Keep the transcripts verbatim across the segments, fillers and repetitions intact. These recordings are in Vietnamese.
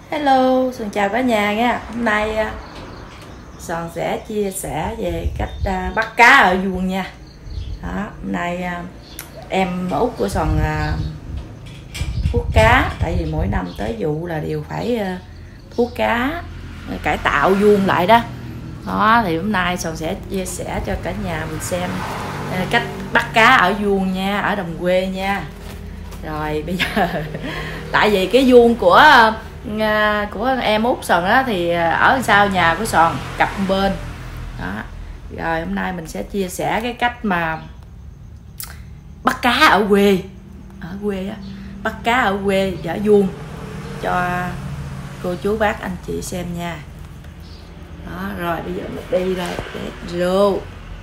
Hello, Sòn chào cả nhà nha. Hôm nay Sòn sẽ chia sẻ về cách bắt cá ở vuông nha. Đó, hôm nay em út của Sòn thuốc cá, tại vì mỗi năm tới vụ là đều phải thuốc cá, cải tạo vuông lại đó. Đó thì hôm nay Sòn sẽ chia sẻ cho cả nhà mình xem cách bắt cá ở vuông nha, ở đồng quê nha. Rồi bây giờ tại vì cái vuông của của em út Sòn đó thì ở sau nhà của Sòn cặp bên đó. Rồi hôm nay mình sẽ chia sẻ cái cách mà bắt cá ở quê ở quê á, bắt cá ở quê ở vuông cho cô chú bác anh chị xem nha. Đó, rồi bây giờ mình đi rồi vô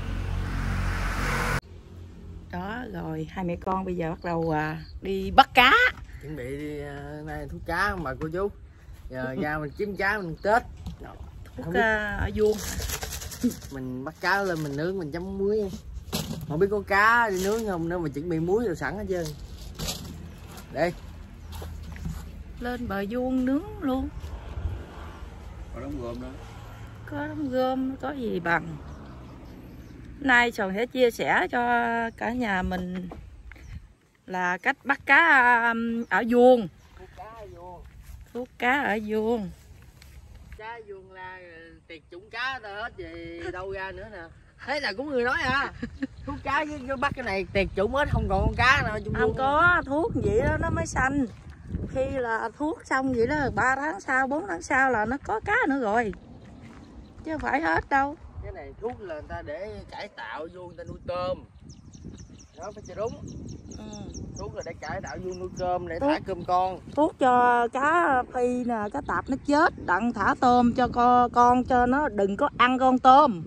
đó. Rồi hai mẹ con bây giờ bắt đầu à, đi bắt cá, chuẩn bị đi uh, nay thuốc cá mà cô chú. Giờ ra mình kiếm cá mình tết thuốc uh, ở vuông mình bắt cá lên mình nướng mình chấm muối, không biết có cá đi nướng không nữa, mà chuẩn bị muối rồi sẵn hết trơn. Đây lên bờ vuông nướng luôn, có đống gom đó, có đống gom có gì bằng. Nay Sòn sẽ chia sẻ cho cả nhà mình là cách bắt cá ở vuông. thuốc cá ở vuông, thuốc cá ở vuông cá vuông là tiệt chủng cá ta hết gì đâu ra nữa nè. Thế là cũng người nói à, thuốc cá với, với bắt cái này tiệt chủng hết, không còn con cá nào trong không vuông. Có thuốc vậy đó nó mới xanh, khi là thuốc xong vậy đó ba tháng sau bốn tháng sau là nó có cá nữa rồi, chứ không phải hết đâu. Cái này thuốc là người ta để cải tạo vuông người ta nuôi tôm đó, phải cho đúng. Ừ. Thuốc là để cải tạo vuông nuôi cơm để thuốc, thả cơm con. Thuốc cho cá phi nè, cá tạp nó chết đặng thả tôm cho con, con cho nó đừng có ăn con tôm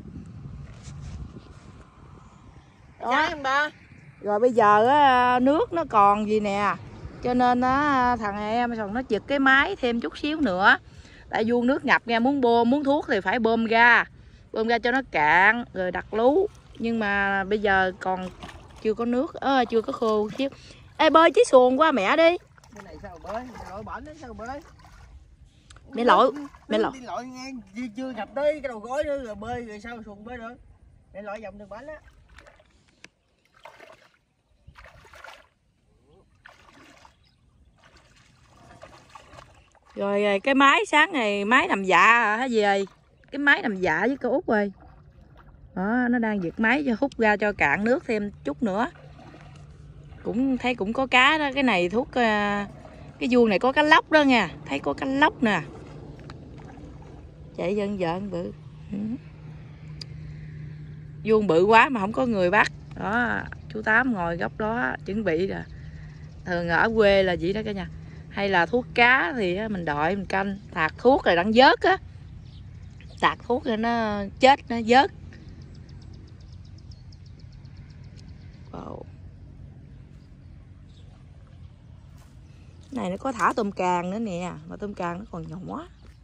đó. Ba. Rồi bây giờ á, nước nó còn gì nè, cho nên á, thằng em Sòn nó giật cái máy thêm chút xíu nữa, tại vuông nước ngập nha, muốn bơm muốn thuốc thì phải bơm ra bơm ra cho nó cạn rồi đặt lú, nhưng mà bây giờ còn chưa có nước, à, chưa có khô chứ. Ê bơi chiếc xuồng qua mẹ đi. Cái này sao bơi, lội bển đấy sao bơi. Mẹ lội, mẹ lội. Đi lội nghe chưa, chưa gặp tới cái đầu gối nữa rồi bơi rồi sao xuồng bơi được. Mẹ lội vòng đường bển á. Rồi cái máy sáng này máy nằm dạ hả gì ơi, cái máy nằm dạ với cô Út ơi. Đó, nó đang giật máy cho hút ra cho cạn nước thêm chút nữa. Cũng thấy cũng có cá đó, cái này thuốc cái vuông này có cá lóc đó nha, thấy có cá lóc nè. Chạy dần dần bự. Ừ. Vuông bự quá mà không có người bắt. Đó, chú Tám ngồi góc đó chuẩn bị rồi. Thường ở quê là vậy đó cả nhà. Hay là thuốc cá thì mình đợi mình canh, tạt thuốc rồi đặng vớt á. Tạt thuốc rồi nó chết nó vớt. Wow. Này nó có thả tôm càng nữa nè, mà tôm càng nó còn nhỏ.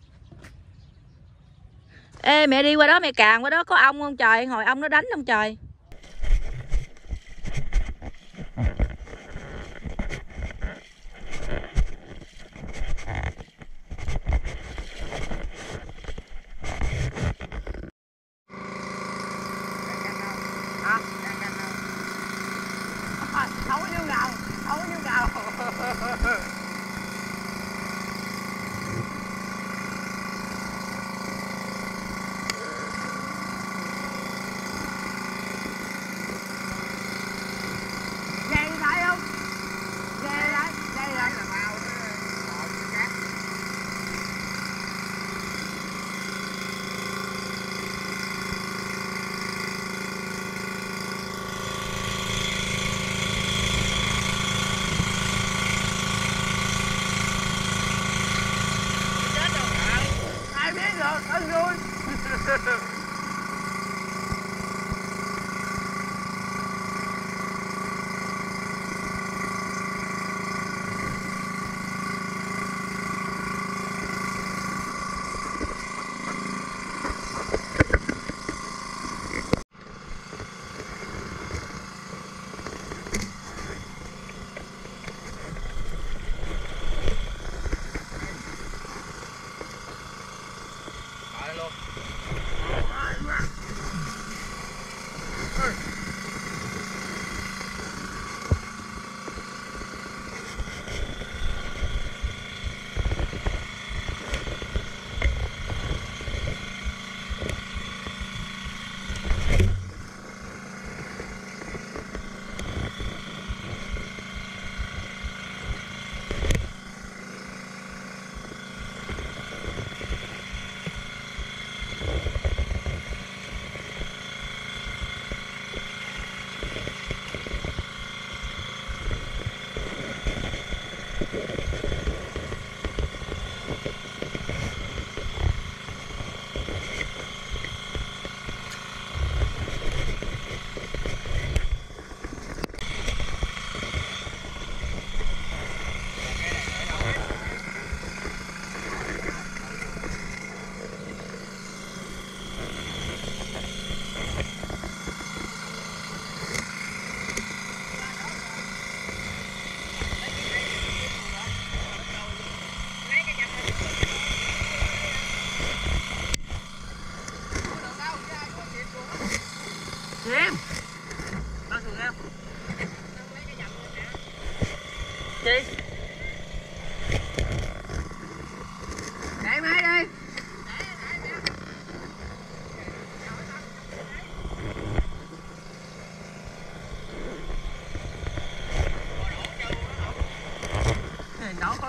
Ê mẹ đi qua đó mẹ càng qua đó có ong không trời, hồi ong nó đánh không trời. Không có nhiêu nào, không có nhiêu nào.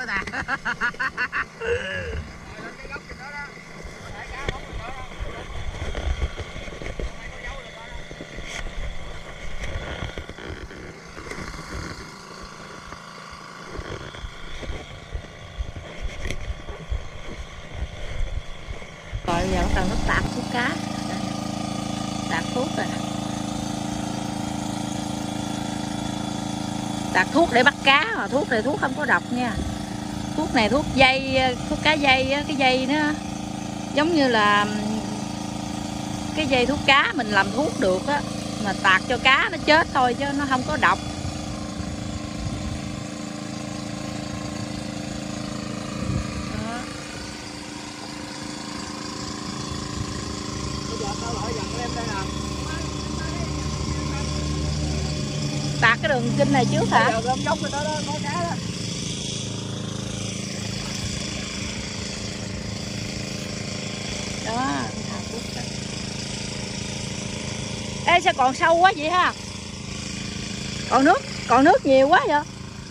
hết à. Lên cái gốc trên đó đó. Có thể cá bóng lên đó đó. Không có dấu lên đó đó. Rồi giờ bắt đầu nó tạt thuốc cá. Tạt thuốc rồi nè. Tạt thuốc để bắt cá, mà thuốc này thuốc không có độc nha. Thuốc này thuốc dây, thuốc cá dây á, cái dây nó giống như là cái dây thuốc cá mình làm thuốc được á, mà tạt cho cá nó chết thôi chứ nó không có độc. Đó. Bây giờ tao lại dần em đây nè. Tạt cái đường kinh này trước hả? Bây giờ gom dốc lên đó đó, có cá đó. Đó, ê sao còn sâu quá vậy ha? Còn nước, còn nước nhiều quá vậy?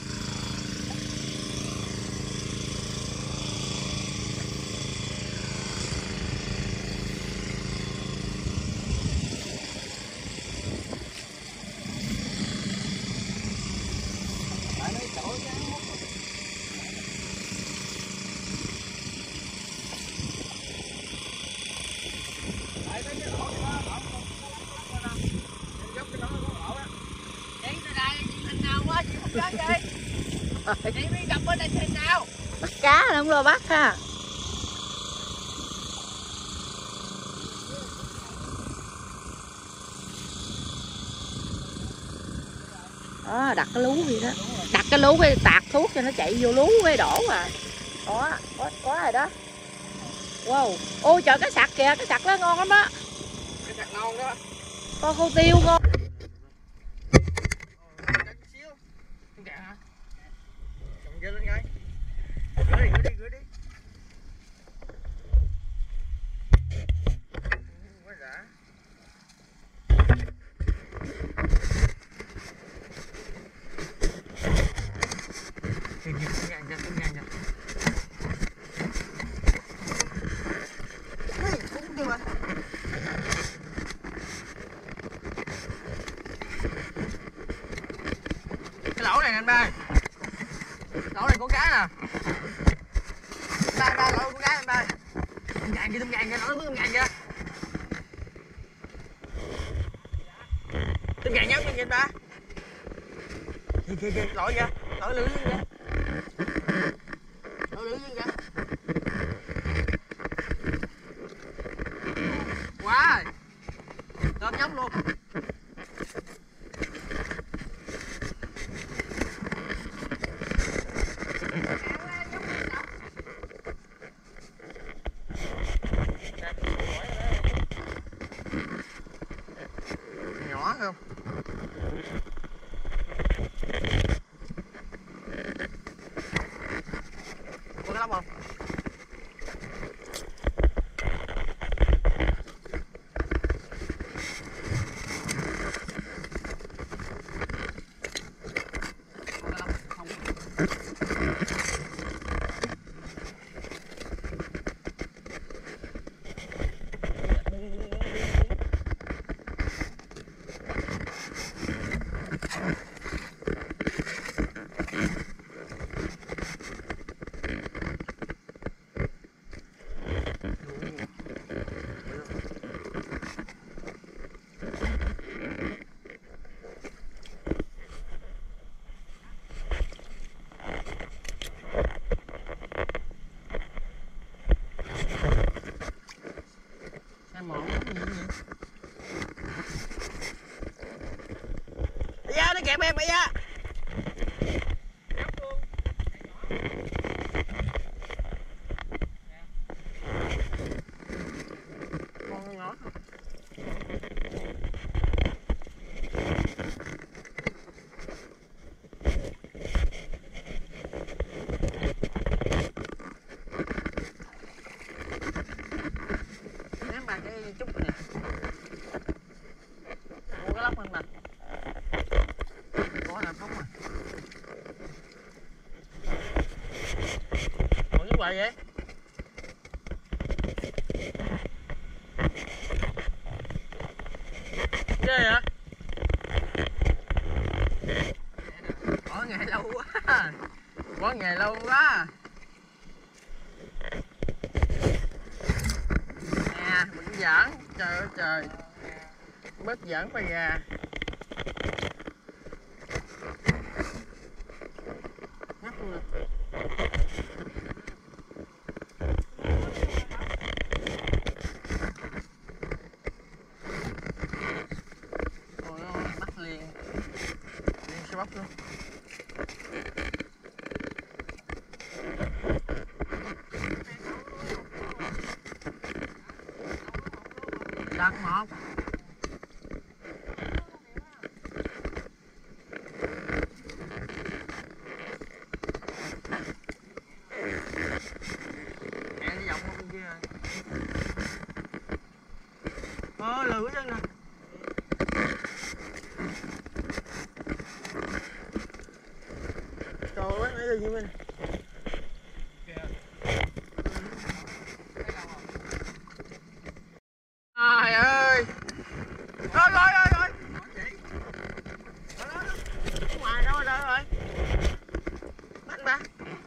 Chị mới gặp ở đây thế nào? Bắt cá là không lo bắt ha. Đó, đặt cái lú đi đó. Đặt cái lú cái tạt thuốc cho nó chạy vô lú cái đổ à. Đó, có, có rồi đó. Wow. Ôi trời, cái sặc kìa, cái sặc đó ngon lắm á. Cái sặc ngon đó. Con khô tiêu ngon. Lên coi. Gửi đi, gửi đi, gửi đi. Quá đã. Kìa kìa, cái ngang kìa, cái ngang kìa. Ê, cũng kìa mà. Cái lỗ này nè anh ba. Lỗ này có cá nè. Ba ba lỗ có cá anh ba. Tôm ngàn kìa, tôm ngàn kìa, nó tôm ngàn kìa. Tôm ngàn nhau kìa anh ba. Kìa kìa kìa, lỗ kìa, lỗ lưỡi kìa. Lỗ lưỡi kìa. Wow. Tôm nhóc luôn. Nhỏ không? Có cái lắm không? Bây giờ nó kẹp em bây giờ. Con nhỏ. Ném bằng cái chút này. Mua cái lóc hơn mà. Có là không mà. hoài vậy? Ghê hả? Bỏ nghề lâu quá. Bỏ nghề lâu quá. Nè, mình giỡn. Trời ơi trời. Bớt giỡn phải gà. Ngắt luôn nè. Bắt liền. Liền sẽ bắt luôn. Đặt một. Mẹ đi vòng qua bên kia rồi. Ơ lừ cái chân nè. Trời ơi, nãy giờ gì mình. Trời ơi. Rồi rồi rồi rồi. Ngoài đâu rồi rồi. Bắt ba.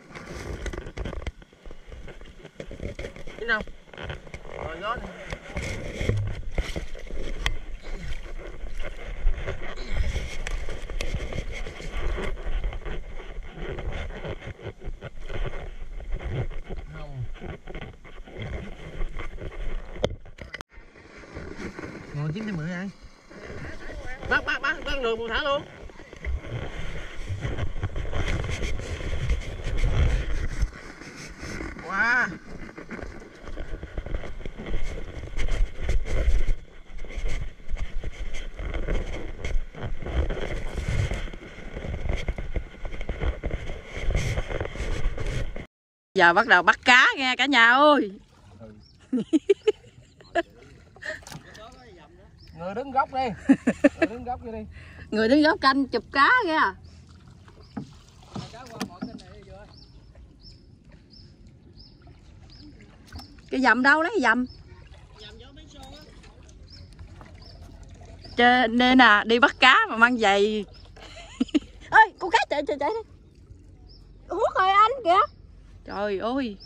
Nhìn không? Rồi gió này. Ngồi chín trăm mười ai? Bắt bắt bắt bắt đường buông thả luôn. Wow. Giờ bắt đầu bắt cá nghe cả nhà ơi. Người đứng góc đi. Người đứng góc kia đi. Người đứng góc canh chụp cá kìa. Cái dầm đâu lấy cái dầm. Trên nên à đi bắt cá mà mang giày. Ơi con cá chạy chạy chạy đi. Hút rồi anh kìa. Trời ơi.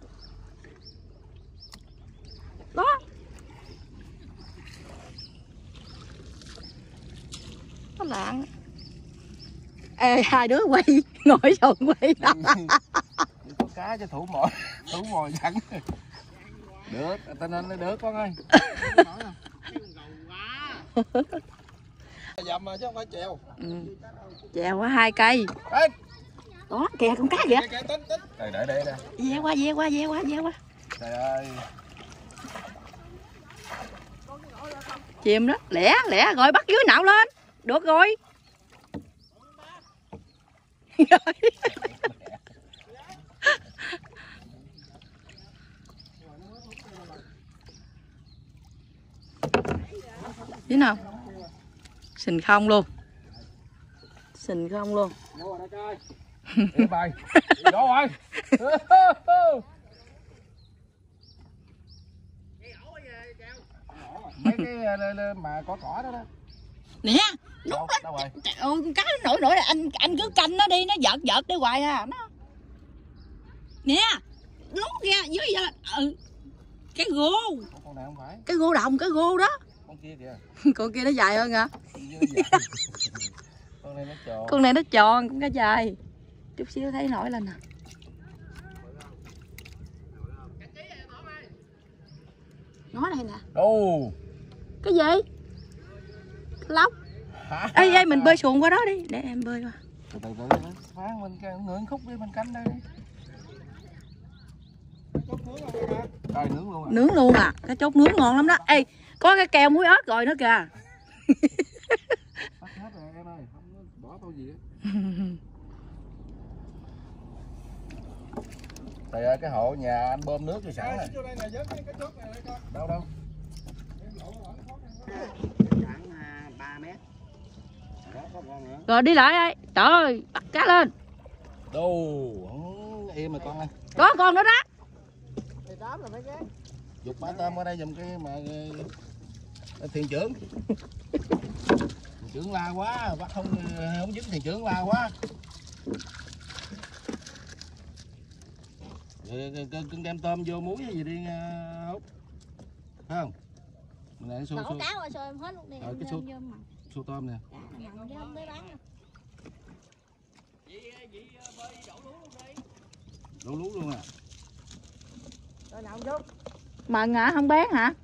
Đó. Nó lạng. Ê hai đứa quay ngồi sồn quay. Có cá cho thủ mồi, thủ mồi dẫn. Được, tên anh nó được con ơi. Dầm mà chứ không phải chèo. Ừ. Chèo quá hai cây. Ê. Đó kìa con cá kìa. Trời để để đây. Ve qua ve qua ve qua ve qua. Trời ơi. Chìm đó, lẻ lẻ rồi bắt dưới nạo lên. Được rồi. Thế nào? Sình không luôn. Sình không luôn. Đi bài. Vô rồi. Mấy cái mà có cỏ đó đó. Nè, lúc đâu, đâu rồi? Ừ, con cá nó nổi nổi là anh anh cứ canh nó đi, nó giật giật đi hoài à. Nó. Nè, lúc kìa dưới giờ ừ. Cái gô. Con này không phải. Cái gô đồng, cái gô đó. Con kia kìa. Con kia nó dài hơn hả? Con này nó tròn. Con này nó tròn, con cá dài. Chút xíu thấy nổi lên nè. Nó đây nè. Đâu? Cái gì? Lóc. Ê, ê mình bơi xuồng qua đó đi, để em bơi qua. Từ từ từ phán mình ngưỡng khúc đi, mình canh đây đi. Rồi nướng luôn à. Nướng luôn à, cái chốt nướng ngon lắm đó. Ê, có cái keo muối ớt rồi nữa kìa. Bắt hết rồi em ơi, không bỏ bao gì á. Trời ơi, cái hộ nhà anh bơm nước thì sẵn rồi. Đâu đâu. Khoảng ba mét. Đó, có con nữa. Rồi đi lại đây. Trời ơi, bắt cá lên. Đâu, im mà con ơi. Có con nữa đó. Thì tám là mấy cái. Dục bả tôm ở đây giùm cái mà thuyền trưởng. Thuyền trưởng la quá, bắt không không dính thuyền trưởng la quá. Cưng đem tôm vô muối hay gì đi Út. Phải không? Mình lại xô xô. Cá rồi xô em hết luôn đi. Rồi cái xô, xô tôm nè. Đổ lú luôn à. Rồi nào không chút. Mần hả? Không bán hả?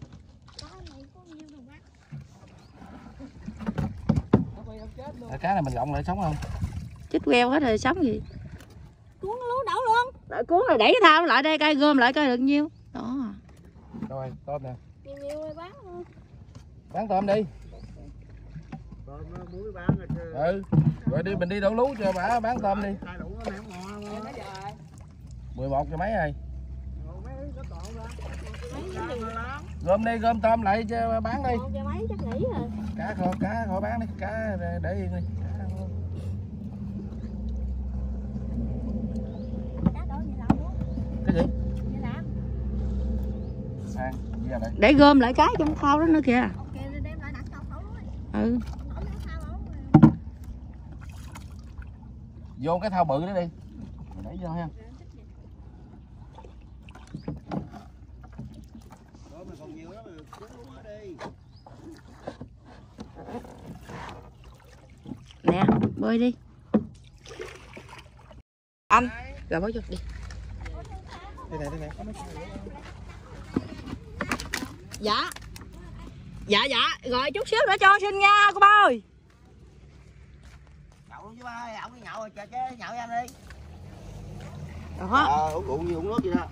À, cá này mình gọng lại sống không? Chích queo hết rồi sống gì? Cuốn lú đổ luôn. Đợi cuốn rồi đẩy cái thao lại đây coi gom lại coi được nhiêu. Đó. Rồi, tôm nè. Nhiều nhiều rồi bán luôn. Bán tôm đi. Tôm muối bán rồi chứ. Ừ. Rồi đi mình đi đổ lú cho bà bán tôm đi. Tay đủ nó ném ngon luôn. Mấy giờ rồi? mười một cho mấy rồi. Mấy có còn ra. Gom đi, gom tôm lại cho bán đi. Một giờ mấy chắc nghỉ rồi. Cá kho, cá khỏi bán đi, cá để yên đi. Cá đổ như làm luôn. Cái gì? Như làm. Sang, gì vậy? Để gom lại cái trong thao đó nữa kìa. Ok đem lại đặt câu khẩu luôn. Ừ. Nổi cái thao luôn. Vô cái thao bự đó đi. Mình đẩy vô ha. Nè, bơi đi. Anh, rồi bỏ vô đi. Đây này, đây này. Dạ. Dạ dạ, rồi chút xíu nữa cho xin nha cô ba ơi. Nhậu luôn chứ ba, ổng đi nhậu rồi chờ chứ nhậu với anh đi. Đó. Ờ, uống rượu như uống nước vậy đó.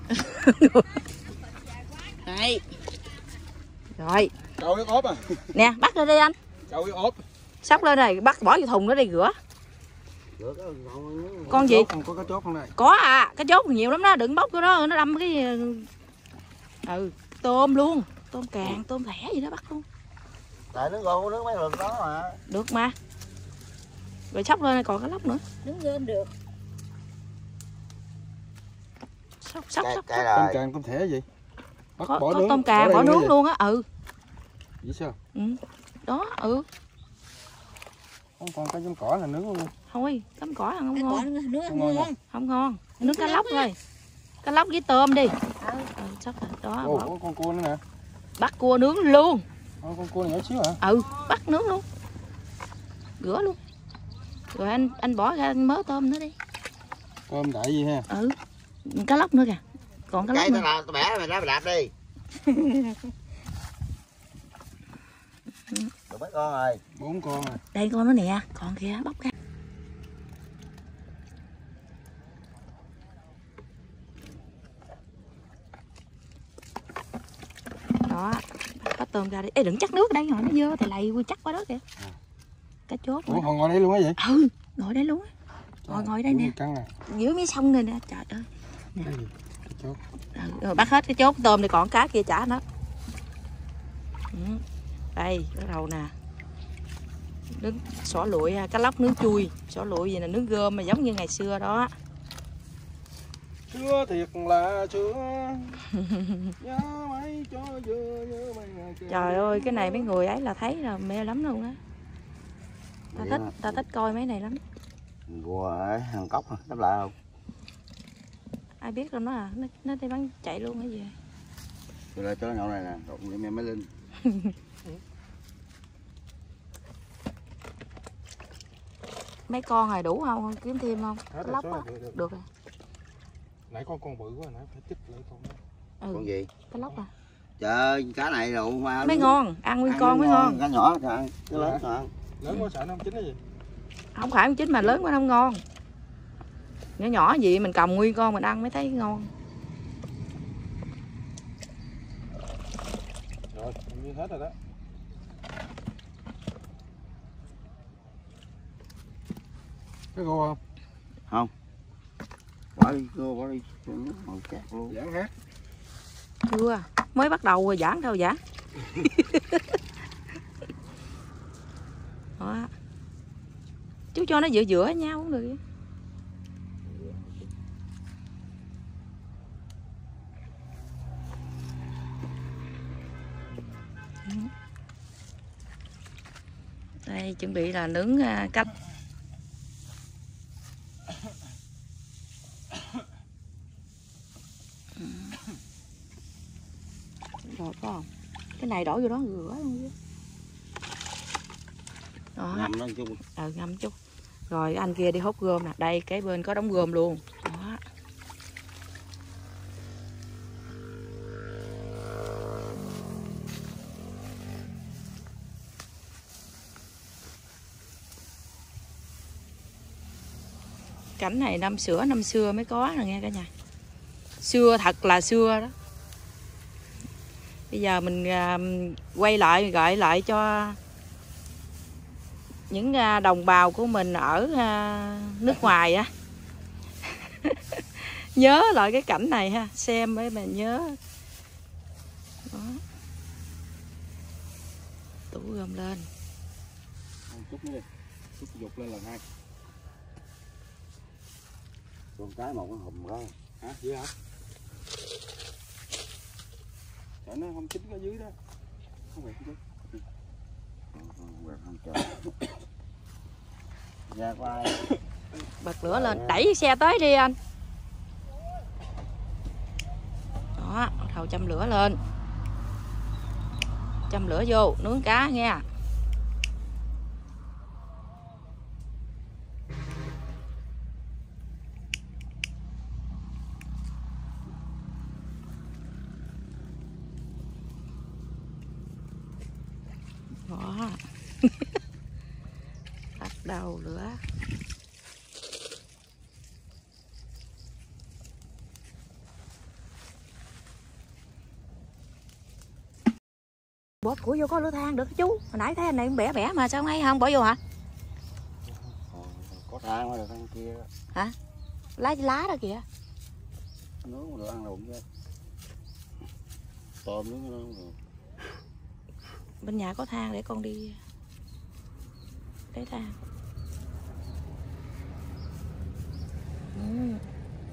Đây. Rồi. Cậu cái ốp à. Nè, bắt lên đi anh. Cậu cái ốp. Sóc lên này, bắt bỏ vô thùng đó đi rửa. Rửa cái Con gì? Không có cái chốt không này. Có à, cái chốt nhiều lắm đó, đừng bóc vô đó, nó đâm cái ừ, tôm luôn, tôm càng, tôm thẻ gì đó bắt luôn. tại nước gô nước mấy lần đó mà. Được mà. Rồi sóc lên này còn cái lóc nữa. Đứng gom được. Sóc sóc sóc. Tôm càng tôm thẻ gì? Bắt Có, bỏ có nướng. tôm càng bỏ nướng luôn á, ừ. Vậy sao? Ừ. Đó, ừ. Không còn cái giống cỏ là nướng luôn. Thôi, cắm cỏ ăn không ngon. Nước Không ngon ngon. Không ngon. Nướng cá lóc thôi. Cá lóc với tôm đi. Ừ, sóc rồi. Đó. Ồ, Bỏ. có con cua nữa nè. Bắt cua nướng luôn. Ồ, con cua này nhỏ xíu hả? Ừ, bắt nướng luôn. Rửa luôn. Rồi anh anh bỏ ra mớ tôm nữa đi. Tôm đại gì ha? Ừ. Cá lóc nữa kìa. Còn cá lóc Cái nữa. tao bẻ mày ra mày đạp đi. Được mấy con rồi. Bốn con rồi. Đây con nó nè, còn kìa, bóc ra. Đó, bắt tôm ra đi. Ê đừng chắc nước ở đây rồi, nó dơ thì lầy quy chắc qua đó kìa. Cá chốt. Ủa còn ngồi đây luôn á vậy? Ừ, ngồi đây luôn á. Ngồi ngồi đây nè. Căng nè. Dưới mấy sông này nè, trời ơi. Nè. Cái gì? Cái chốt. Ừ, rồi bắt hết cái chốt tôm này còn cá kia trả nó. Ừ. Đây, bắt đầu nè. Nướng xỏ lụi, cá lóc nướng chui. Xỏ lụi gì nè, nướng gom mà giống như ngày xưa đó. Chưa thiệt là chưa. Nhớ mấy cho dưa, nhớ mấy ngày kia. Trời ơi, cái này mấy người ấy là thấy là mê lắm luôn á. Ta thích, ta thích coi mấy này lắm. Gùa ở hàng cốc hả? Đáp lại không? Ai biết đâu nó à, nó, nó đi bắn chạy luôn cái gì. Tôi lại cho nhậu này nè, đụng với mẹ mới lên. Mấy con này đủ không? Kiếm thêm không? Hết rồi, Lóc số á. rồi, được, được. Được rồi. Nãy con con bự quá, nãy phải chích lại con đó. Ừ. Con gì? Cái lóc à. Trời ơi, cá này đâu mà. Mới ngon, ăn nguyên con mới ngon. Cá nhỏ sao ăn, cái lớn sao ăn. Lớn quá sợ nó không chín cái gì. Không phải không chín mà lớn quá không ngon. Nhỏ nhỏ gì mình cầm nguyên con mình ăn mới thấy ngon. Rồi, như hết rồi đó. Cái gô không? Không. Bỏ đi, gô bỏ đi. Màu chát luôn. Giảng hát. Chưa, mới bắt đầu rồi giảng đâu giảng. Đó. Chú cho nó giữa giữa nhau cũng được. Đây chuẩn bị là nướng cách. Rồi có không? Cái này đổ vô đó rửa luôn. Đó. Ngâm nó chút. Ừ, ngâm chút. Rồi anh kia đi hút gom nè. Đây cái bên có đống gom luôn. Đó. Cảnh này năm xưa năm xưa mới có nè nghe cả nhà. Xưa thật là xưa đó. Bây giờ mình uh, quay lại gợi lại cho những uh, đồng bào của mình ở uh, nước ngoài á. Nhớ lại cái cảnh này ha, xem mới mà nhớ. Đó. Tủ gom lên. Chút nữa đi. Chút dục lên lần hai. Con cái một cái hùm đó. Hả? Vậy hả? Tại nó không chín ở dưới đó. Không quẹt chứ. Quẹt không trời. Ra qua đây. Bật lửa lên, đẩy xe tới đi anh. Đó, đầu châm lửa lên. Châm lửa vô, nướng cá nghe. Đó. Bắt đầu lửa. Bóp của vô có lửa than được chú. Hồi nãy thấy anh này bẻ bẻ mà sao ngay không bỏ vô hả? Có than mà được than kia. Hả? Lá lá đó kìa. Nướng mà được ăn đâu cũng vậy. Tôm nướng nó không được. Bên nhà có than để con đi lấy than. Ừ.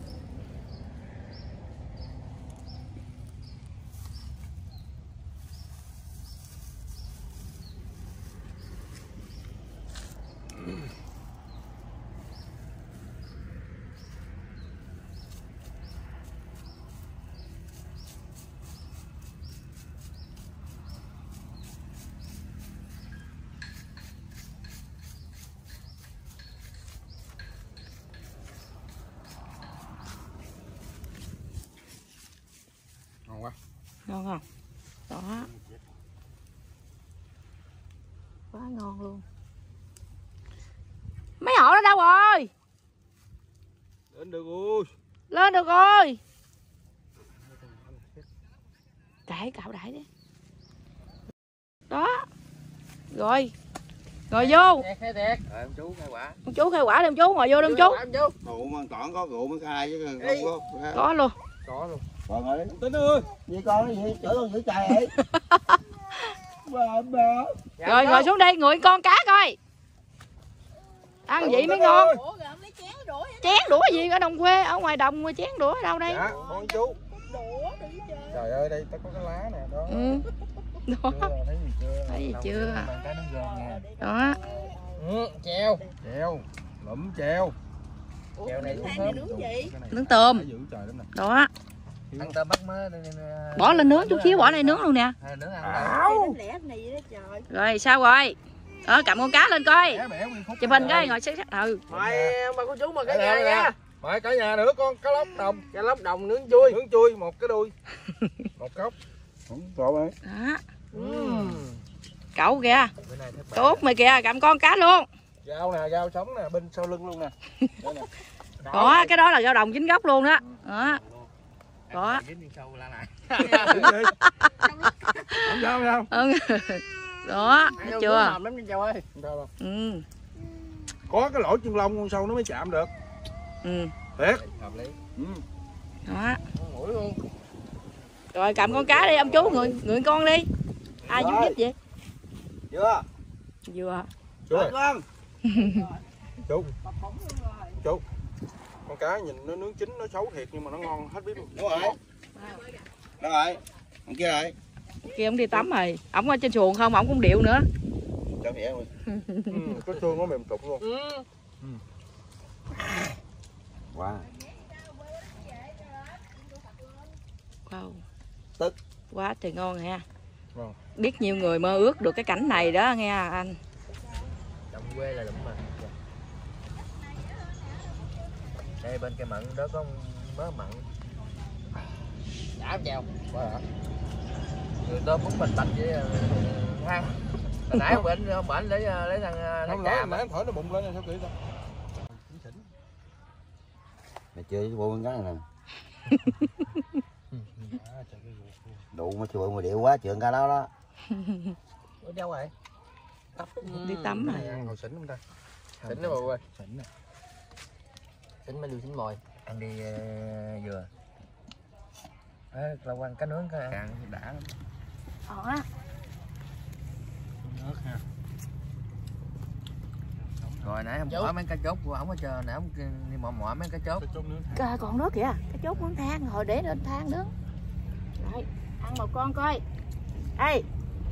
Ngon quá. Ngon không? Đó. Quá ngon luôn. Mấy họ đó đâu rồi? Đến được ơi. Lên được rồi. Đại cạo đại đi. Đó. Rồi. Ngồi vô. Thiệt hay thiệt? Rồi ông chú khai quả. Ông chú khai quả đi ông chú, ngồi vô đi ông chú. Rượu mà toàn có rượu mới khai chứ không có. Có luôn. Có luôn. Còn ơi, Tính ơi. Gì con cái gì? Chở con giữ trời vậy. Bà bà. Rồi ngồi xuống đây, ngồi con cá coi. Ăn vậy mới ngon. Ủa rồi ông lấy chén đũa vậy? Chén đũa gì ở đồng quê, ở ngoài đồng mà chén đũa ở đâu đây? Dạ, con chú. Đũa đi chơi. Trời ơi, đây có cái lá nè, đó. Ừ. Đó. Chưa, thấy gì chưa? Thấy gì chưa? Bàn tay nó gồm nha. Đó. Ừ, treo. Treo, lụm treo. Ủa, Treo này nướng cũng than này thơm. nướng gì? Nướng tôm. Giữ trời lắm nè. Đó. Ăn tôm bắt mớ. Bỏ lên nướng chút xíu, bỏ này nướng luôn nè. Hay nướng ăn. Áo. Lẻ này đó trời. Rồi sao rồi? Đó, cầm con cá lên coi. Bẻ bẻ nguyên khúc. Chụp hình cái ngồi sát sát. Ừ. Mời bà cô chú mời cả nhà nha. Mời cả nhà nữa con cá lóc đồng. Cá lóc đồng nướng chui. Nướng chui một cái đuôi. Một cốc. Không trộn ơi. Đó. Ừ. Cậu kìa. Tốt mày kìa, cầm con cá luôn. Rau nè, rau sống nè, bên sau lưng luôn nè. Đó nè. Đó, cái đó là rau đồng chính gốc luôn đó. Đó. Đó. Không sao không? Ừ. Đó, thấy chưa? Lắm đi châu ơi. Ừ. Có cái lỗ chân lông con sâu nó mới chạm được. Ừ. Thiệt. Hợp lý. Ừ. Đó. Mũi luôn. Rồi cầm con cá đi ông chú, người người con đi. Ai giúp giúp vậy? Chưa? Vừa. Chưa con. Chú. Chú. Con cá nhìn nó nướng chín nó xấu thiệt nhưng mà nó ngon hết biết luôn. Đúng rồi. Đúng rồi. Con kia rồi. Kia ông đi tắm rồi. Ổng ở trên xuồng không, ổng cũng điệu nữa. Cho nhẹ luôn. Ừ, cái xương nó mềm trục luôn. Ừ. Ừ. Wow. Wow. Tức. Quá trời ngon nha. Ngon. Biết nhiều người mơ ước được cái cảnh này đó nghe anh. Đồng quê là lụm mà. Đây bên cây mận đó có mớ mận. Đã chèo. Quá hả? Người tôm bún bạch bạch với than. Hồi nãy ông bệnh ông bệnh lấy lấy thằng thằng Không trà nói mà. nãy em thổi nó bụng lên sao kỹ ta. Mày chơi với bộ con gái này nè. Đủ mà chùi mà điệu quá chuyện ca đó đó. Ở đâu rồi? Đi tắm Này rồi. ăn hồi xỉn không ta? Xỉn đó bà ơi. Xỉn nè. Xỉn mấy lưu xỉn mồi. Ăn đi uh, dừa. Đó, lâu ăn cá nướng cá ăn đã lắm. Ngon á. Nước ha. Rồi nãy ông bỏ mấy cá chốt của ổng ở chờ nãy ông đi mò mò mấy cá chốt. Cái chốt nước ha. Trời, còn nước kìa, cái chốt muốn than hồi để lên than nướng. Rồi, ăn một con coi. Ê,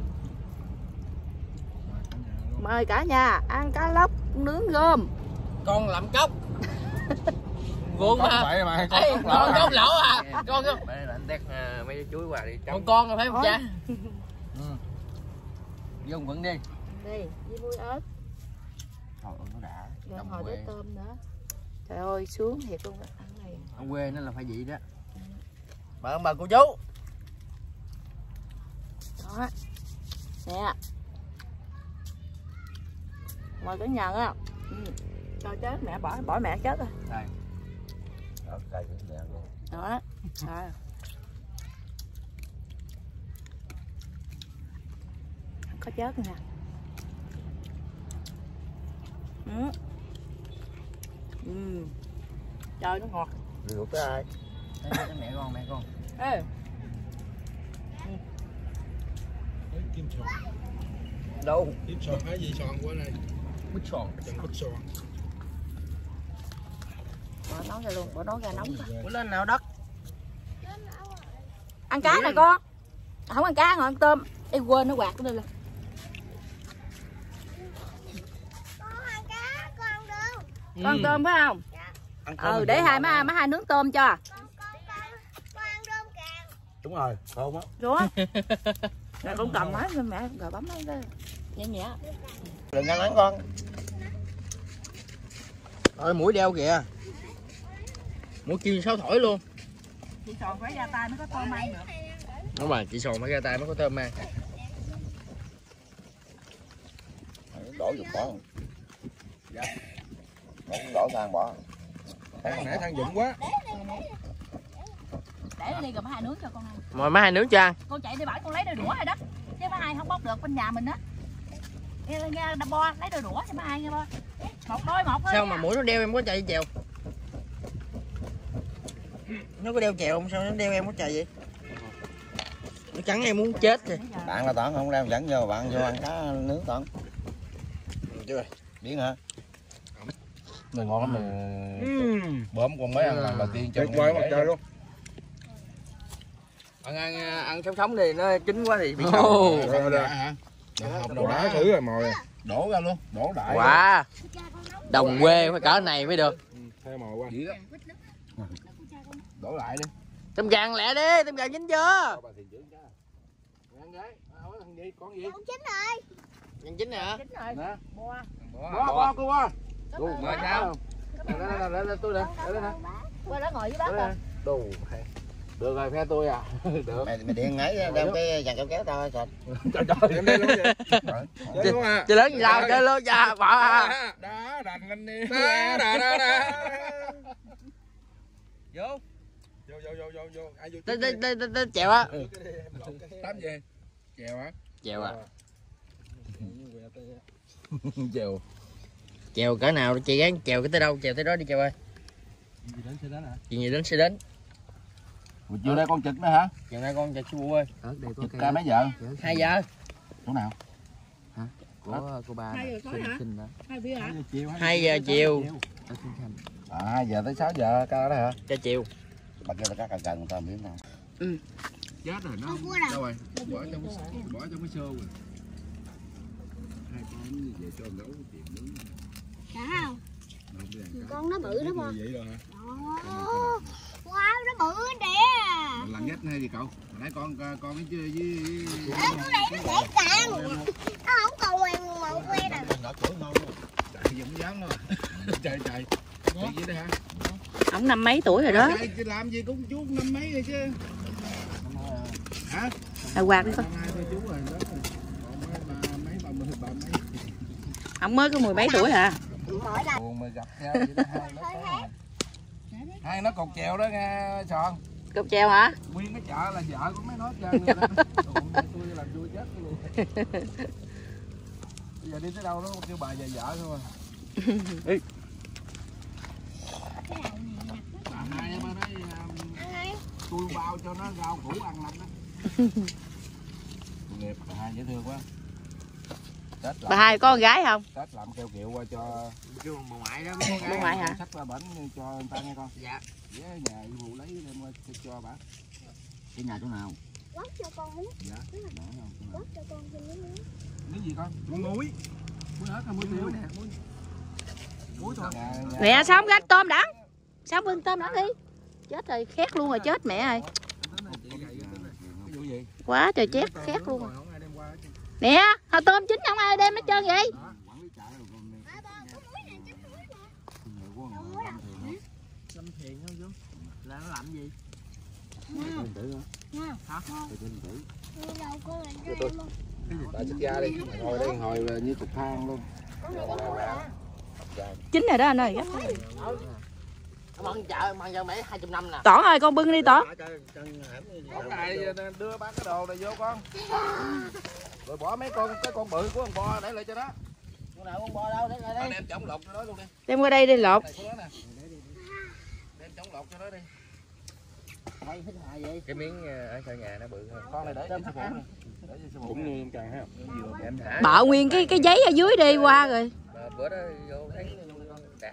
mời cả nhà ăn cá lóc nướng gom. Con làm cốc. Vuông Cốc mà. vậy mà con Ê, cốc lỗ con hả? cốc lỗ à. Con con. Mấy anh tét mấy chuối qua đi. Con con rồi phải không Thôi. cha? Ừ. Dùng vẫn đi. Đi, với muối ớt. Thôi nó đã. Rồi Đồng hồi quê. để tôm nữa. Trời ơi, sướng thiệt luôn á, ăn này. Ở quê nó là phải vậy đó. Mời ông bà cô chú. Đó. Nè. Mời cả nhà á. Ừ. Cho chết mẹ bỏ bỏ mẹ chết rồi. Đây. Đó, cây cũng đẹp luôn. Đó. Rồi. Có chết nè. Ừ. Ừ. Trời nó ngọt. Đi ngủ tới ai? Đây, đây, mẹ con mẹ con. Ê. Đấy, kim sòn. Đâu? Kim sòn hay gì sòn qua này? Bít sòn. Chân bít sòn. Bỏ nấu ra luôn, bỏ nấu ra nóng coi. Bữa lên nào đất. Ăn cá này con. Không ăn cá ngồi ăn tôm. Ê quên nó quạt nó đi lên. Con ăn tôm phải không? Ừ, để hai má má hai nướng tôm cho. Đúng rồi, thơm á. Đúng. Rồi con cầm máy lên mẹ rồi bấm máy lên. Nhẹ nhẹ. Đừng ăn lắm con. Rồi mũi đeo kìa. Mũi kim sáu thổi luôn. Chị sòn phải ra tay mới có tôm ăn được. Đúng rồi, chị sòn phải ra tay mới có tôm ăn. Đổ dục bỏ. Dạ. Đổ than bỏ. Hồi nãy than dụng quá. Để nó đi rồi má hai nướng cho con ăn. Mời má hai nướng cho ăn. Con chạy đi bãi con lấy đôi đũa rồi đó. Chứ má hai không bóc được bên nhà mình á. Nghe nghe đâm bo lấy đôi đũa cho má hai nghe bo. Một đôi một thôi. Sao mà mũi nó đeo em có chạy chèo? Nó có đeo chèo không? Sao nó đeo em có chạy vậy? Nó cắn em muốn chết rồi. Bạn là Toán không đem dẫn vô bạn vô ăn cá nướng Toán. Chưa. Biết hả? Mình ngon lắm mình Ừm. bơm con mới ăn lần đầu tiên cho Tuyệt vời mặt trời luôn. Ăn ăn ăn sống sống đi, nó chín quá thì bị Ồ. sâu. Rồi rồi. hả? Đồ đá thử rồi mồi. Đổ ra luôn, đổ đại. Wow. Đồng quê phải cỡ này mới được. Theo mồi qua. Dữ lắm. Đổ lại đi. Tôm càng lẹ đi, tôm càng chín chưa? Bà thiền trưởng cha. Ăn gái, hỏi thằng gì, con gì? Con chín rồi. Càng chín hả? Chín rồi. Nè. Bo. Qua qua cô qua. Đủ mà sao? Lên lên lên lên tôi nè, lên nè. Qua đó ngồi với bác rồi. Đủ. Được rồi phe tôi à. Được. Mày mày điện ngáy đem cái dàn kéo kéo tao sạch. Trời trời, em đây luôn vậy. Chơi luôn à. Chơi lớn gì sao? Chơi luôn cha, bỏ à. Đá đành lên đi. Đá đá đá đá. Vô. Vô vô vô vô vô. Ai vô. Tới tới tới tới chèo á. Tắm gì? Chèo hả? Chèo à. Chèo. Chèo cỡ nào chị gán chèo cái tới đâu, chèo tới đó đi chèo ơi. Gì đến sẽ đến hả? Chuyện gì đến sẽ đến. Buổi trưa đây con trực nữa hả? Chiều nay con chèo chú Bu ơi. Trực ca mấy giờ? Hai giờ. Chỗ nào? Của cô ba. Hai giờ tối hả? Hai bia hả? Hai giờ chiều. À hai giờ tới sáu giờ ca đó hả? Cho chiều. Bà kêu là cá cần cần người ta không biết nào. Chết rồi nó. Đâu rồi? Bỏ trong cái bỏ trong cái xô rồi. hai con về cho nấu tiền nướng. Đã không? Con nó bự đúng không? Vậy rồi hả? Đó. Wow, nó bự nè. Lần nhất hay gì cậu? Nãy con con với với Ê, cái này nó dễ càng. Nó không còn ngoan màu que nè. ngõ cửa ngon luôn. Chạy gì cũng dám đâu. Trời trời. Vậy vậy đó hả? Ông năm mấy tuổi rồi đó. Trời, làm gì cũng chú năm mấy rồi chứ. Hả? À, quạt đi con. Năm hai thôi chú rồi đó. Còn mấy ba mấy ba mươi ba mấy. Ông mới có mười mấy tuổi hả? Mỗi lần. Buồn mà gặp nhau vậy đó hai nó có. Hai nó cột chèo đó nghe Sòn. Cục treo hả? Nguyên cái chợ là vợ của mấy nó trơn rồi đó. Tôi làm vui chết luôn. Bây giờ đi tới đâu nó kêu bà về vợ thôi. Đi. Bà hai em nói tôi bao cho nó rau củ ăn lắm đó. Nghiệp bà hai dễ thương quá. Tết Bà hai có con gái không? Tết làm keo kiệu qua cho kêu bà ngoại đó. Bà ngoại hả? Sách qua bển cho người ta nghe con. Dạ. Với nhà vụ lấy đem qua cho, cho bà. Cái nhà chỗ nào? Quất cho con miếng. Dạ. Đó không? Quất cho con thêm miếng. Miếng gì con? Muối. Muối ớt hay muối tiêu nè? Muối thôi. Nè sao không gác tôm đẳng? Sao bưng tôm đẳng đi? Chết rồi, khét luôn rồi, chết mẹ ơi. Cái vụ gì? Quá trời chét khét luôn rồi. Nè, hồi tôm chín không ai đem hết trơn vậy? Lâm Thiền không chú? Là nó làm gì? Bà xích ra đi, ngồi đây ngồi như cục than luôn. Chín rồi đó anh ơi. Ông ăn chợ, ông ăn chợ mấy hai trăm năm nè. Tỏ ơi, con bưng đi Tỏ. Con này đưa bác cái đồ này vô con. Rồi bỏ mấy con cái con bự của con bò để lại cho đó. Con nào con bò đâu, để lại đây. Đem trống lột cho nó luôn đi. Đem qua đây đi lột. Đem trống lột cho nó đi. Thôi thích hại vậy. Cái miếng ở sau nhà nó bự hơn. Con này để trên sư phụ nè. Để trên sư phụ. Cũng nuôi càng ha. Em thả. Bợ nguyên cái cái giấy ở dưới đi qua rồi. Bữa đó vô thấy đạt.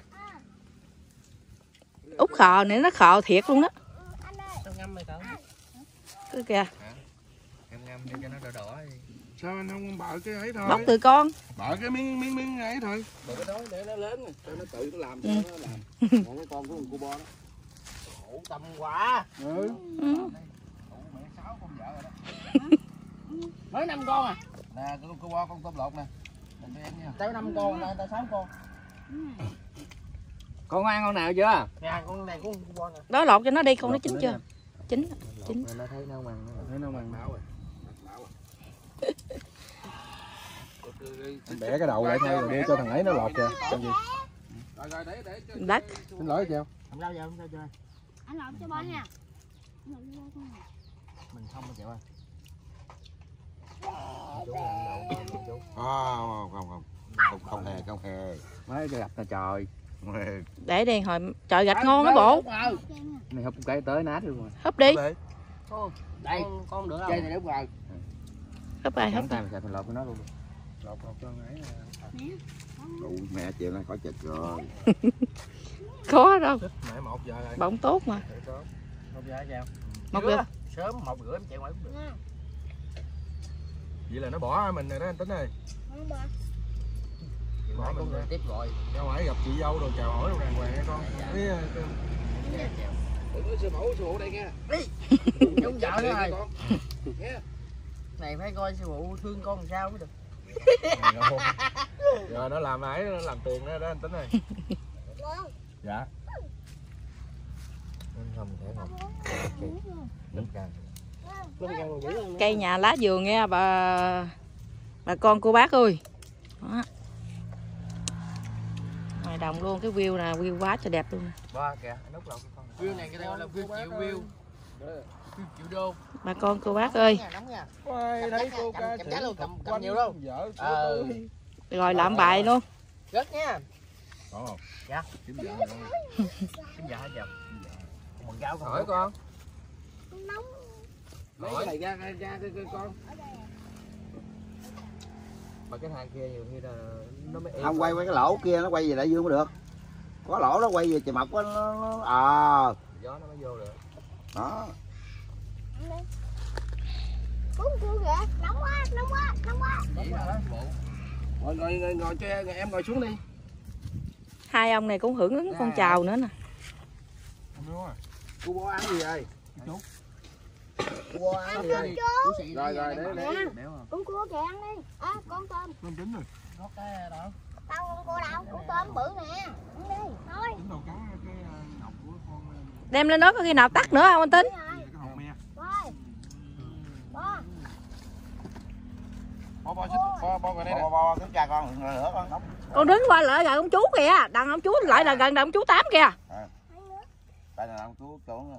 Út khờ này nó khờ thiệt luôn đó. Sao ngâm mày cậu? Cứ kìa. Em ngâm để cho nó đỏ đỏ đi. Sao anh không bợ cái ấy thôi? Bóc từ con. Bợ cái miếng miếng miếng ấy thôi. Bợ cái đó để nó lớn rồi, cho nó tự nó làm cho Ừ. nó làm. Còn cái con của con cô bo đó. Ủ tâm quá. Ừ. Ừ. Ủa mẹ sáu con vợ rồi đó. Mới năm con à? Nè con cô bo con tôm lột nè. Mình đi em nha. Tới năm con, đây tới sáu con. Con ăn con nào chưa? Nè con này của con bo nè. Đó lột cho nó đi, con nó chín chưa? Chín. Chín. Nó thấy nấu mặn. Thấy nó mặn máu rồi. Bẻ cái đầu lại thôi rồi đưa cho thằng ấy nó lọt kìa. Làm gì? Rồi rồi để để Đất. Xin lỗi chào. Không sao giờ, không sao chơi. Anh lộn cho bò nha. Mình không mà chịu ơi. không không không không không hề không hề Mới gặp nè trời. Để đi hồi trời gạch ngon đó bộ. Này húp cái tới nát luôn rồi. Húp đi. Đây, con, con được không? Chơi này đúng rồi. Húp ai húp. Tay mình xài mình lọt với nó luôn. lột lột cho ấy. Đủ mẹ chịu nó khỏi chịch rồi. Có đâu. Mẹ một giờ rồi. Bỗng tốt mà. Một giờ sao? Một giờ. Sớm một rưỡi em chạy ngoài cũng được. Vậy là nó bỏ mình rồi đó anh Tính ơi. Bỏ mình ra. Tiếp gọi. Ra ngoài gặp chị dâu rồi chào hỏi rồi đàng hoàng nha con. Thấy đừng sư phụ sư phụ đây nghe. Đúng chợ nữa rồi. Này phải coi sư phụ thương con làm sao mới được. Rồi nó làm ấy nó làm tiền đó đó anh Tính ơi. Dạ. Không thể không. Đúng càng. Cây nhà lá vườn nha bà bà con cô bác ơi. Đó. Ngoài đồng luôn, cái view nè, view quá trời đẹp luôn. Ba kìa, nút lột con. View này cái đây là view triệu view. View triệu đô. Bà con cô bác ơi. Nóng nha. Ôi, thấy cô ca cầm giá luôn, cầm cầm nhiều đâu. Vợ Ờ. Rồi làm bài luôn. Rất nha. Có không? Dạ. Kiếm vợ luôn. Kiếm vợ hả chồng? Mừng gạo con. Hỏi con. Nóng. Lấy cái này ra ra ra cái con. Mà cái thang kia nhiều khi là nó mới Không quay quay cái lỗ kia nó quay về đại dương mới được. Có lỗ nó quay về chì mọc nó nó à. Gió nó mới vô được. Đó. Cuốn cua kìa, nóng quá, nóng quá, nóng quá. Vậy hả? Bộ. Ngồi, ngồi, ngồi, ngồi cho em, em ngồi xuống đi. Hai ông này cũng hưởng ứng con chào nữa nè. Cô bố ăn gì vậy? Chú. Cô bố ăn gì vậy? Rồi rồi để để. Con cua kìa ăn đi. À, con tôm. Tôm chín rồi. Nó cái đó. Tao con cua đâu? Con tôm bự nè. Ăn đi. Thôi. Chúng đầu cắn cái ngọc của con. Đem lên đó có khi nào tắt nữa không anh Tính? Cái hột me. Thôi. Bo. Bo bo xích bo bo rồi đây nè. Bo bo cái cha con nữa con đóng. Con đứng qua lại gần ông chú kìa, đằng ông chú lại là gần ông chú Tám kìa. Đây là ông chú trốn.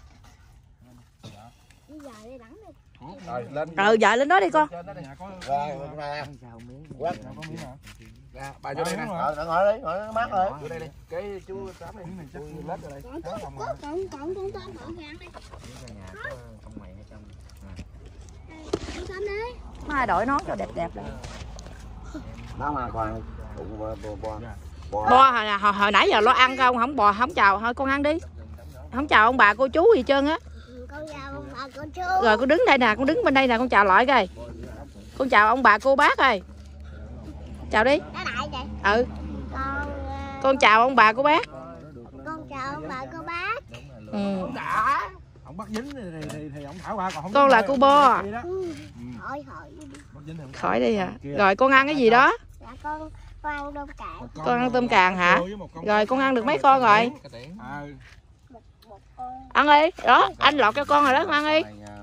Bây giờ đi đẳng đi. Rồi lên. Ừ dời lên đó đi con. Trên đó nhà có. Rồi nè. Quên. Có miếng hả? Ra, bà vô đây nè. Ờ ngồi đi, ngồi mát rồi. Vô đây đi. Cái chú Tám này này chắc lết rồi đây. Còn con con con con tôm bự kìa ăn đi. Con tôm đi. Mai đội nón cho đẹp đẹp lại. Đó mà còn bo bo bo. Bo hồi, hồi, hồi nãy giờ lo ăn không, không bò không chào, thôi con ăn đi. Không chào ông bà cô chú gì trơn á. Con chào bà con chú. Rồi con đứng đây nè, con đứng bên đây nè, con chào lại coi. Con chào ông bà cô bác ơi. Chào đi. Nó đại vậy. Ừ. Con Con chào ông bà cô bác. con chào ông bà cô bác. Ừ. Đã. Ông bắt dính thì thì, thì ông thảo qua còn không. Con là cô Bo. Ừ. Thôi thôi. Khỏi đi hả? Rồi con ăn cái gì đó? Dạ con con ăn tôm cạn. Con ăn tôm càng hả? Rồi con ăn được mấy con rồi? Một một con. Ăn đi. Đó, anh lọt cho con rồi đó, con ăn đi.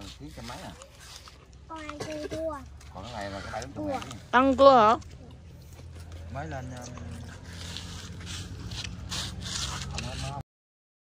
Con ăn cua cua. Còn cái này là cái bảy chục ngàn. Ăn cua hả? Mới lên